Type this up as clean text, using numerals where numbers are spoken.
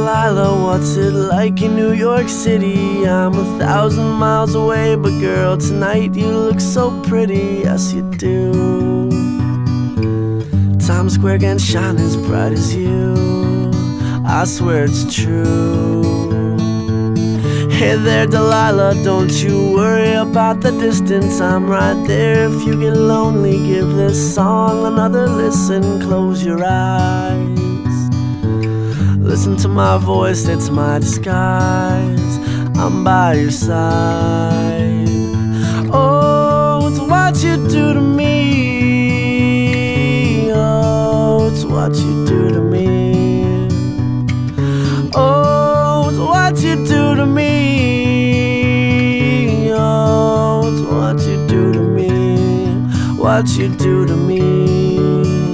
Delilah, what's it like in New York City? I'm 1,000 miles away, but girl, tonight you look so pretty, yes you do. Times Square can't shine as bright as you, I swear it's true. Hey there Delilah, don't you worry about the distance, I'm right there. If you get lonely, give this song another listen. Close your eyes, listen to my voice, it's my disguise. I'm by your side. Oh, it's what you do to me. Oh, it's what you do to me. Oh, it's what you do to me. Oh, it's what you do to me. What you do to me.